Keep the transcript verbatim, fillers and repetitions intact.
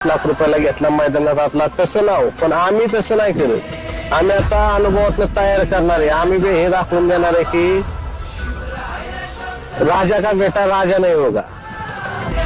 लाख रुपयाला घेतला मैदानात आपला, तसं नाव. पण आम्ही तसं नाही करत. आम्ही आता अनुभवातनं तयार करणार आहे. आम्ही बी हे दाखवून देणार आहे की राजा का बेटा राजा नाही होगा.